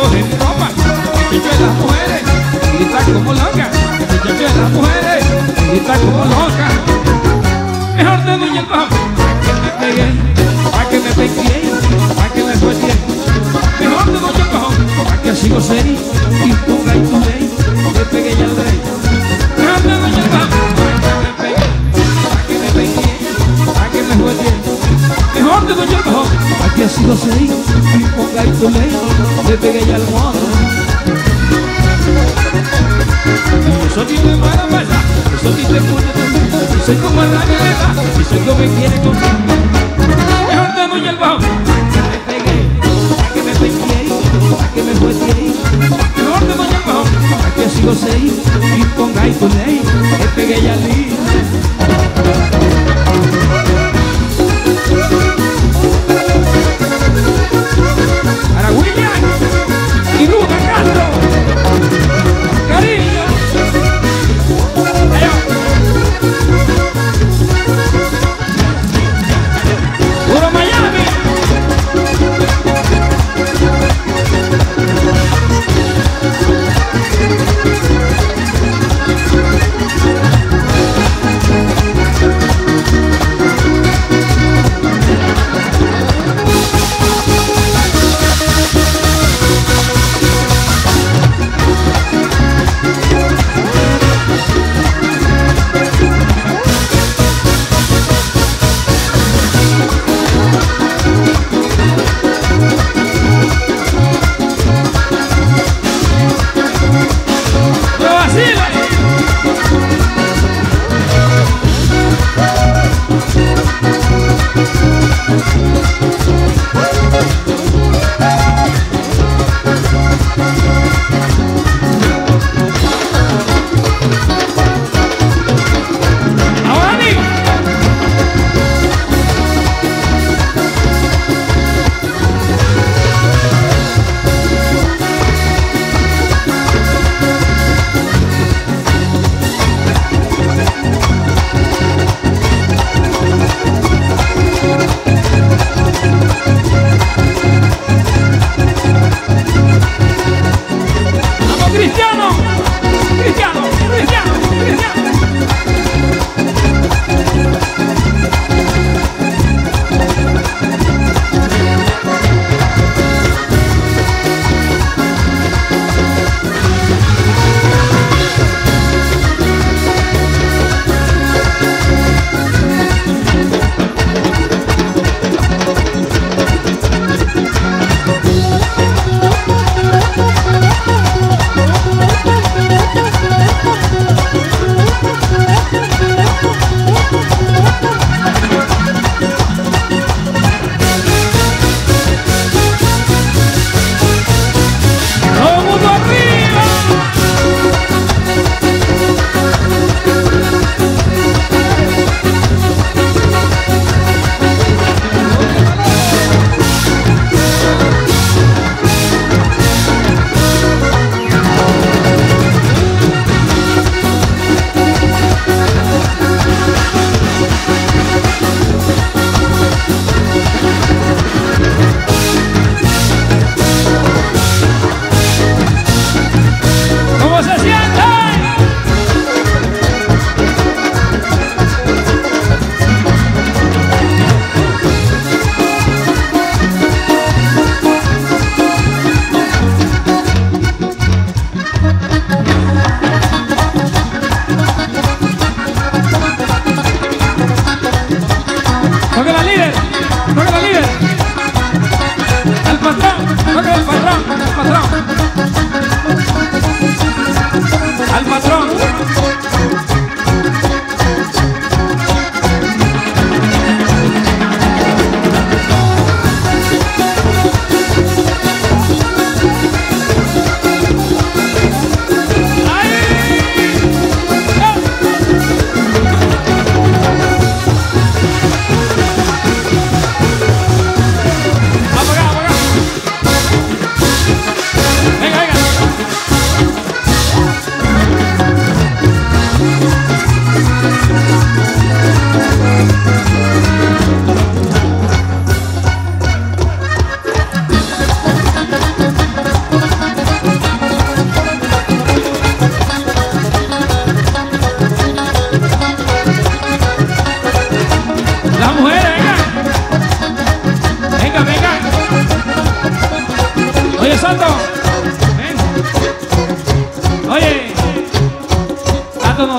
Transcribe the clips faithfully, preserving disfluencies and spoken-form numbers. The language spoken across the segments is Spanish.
coge mi ropa, muchacho de las mujeres, grita como loca, muchacho de las mujeres, grita como loca. Mejor te doy el bajo, pa' que me pegué, pa' que me pegué, pa' que me fue bien. Mejor te doy el bajo, pa' que así lo sé, y ponga y tu ley, me pegué ya el rey. Mejor te doy el bajo, pa' que me pegué, pa' que me pegué, pa' que me fue bien. Mejor te doy el bajo, pa' que así lo sé, y ponga y tu ley, me pegué ya el modo. Eso ni me para bailar, eso ni te pone también. Y soy como la guerra, y soy como me quiere conmigo. Mejor te doy el bajo, pa' que me pegué, pa' que me pegué, pa' que me fue bien. Mejor te doy el bajo, pa' que así lo sé, y ponga y tu ley, me pegué ya li. Para William y Luca Castro, cariño. Puro Miami.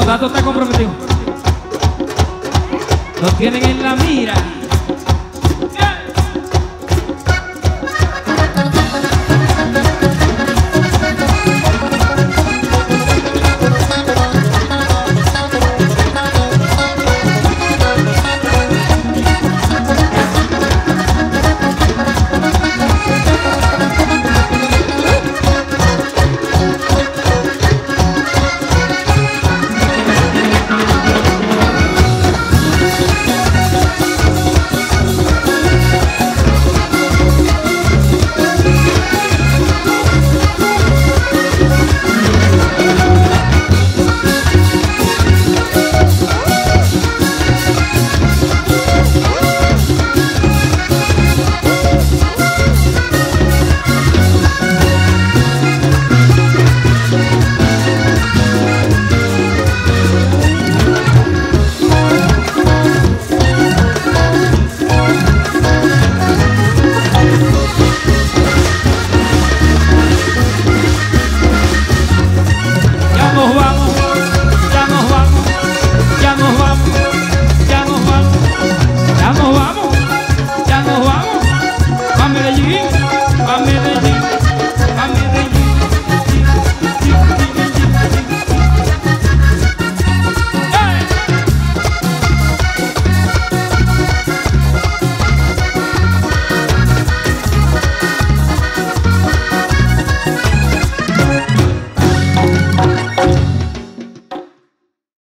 Tato está comprometido. Lo tienen en la mira.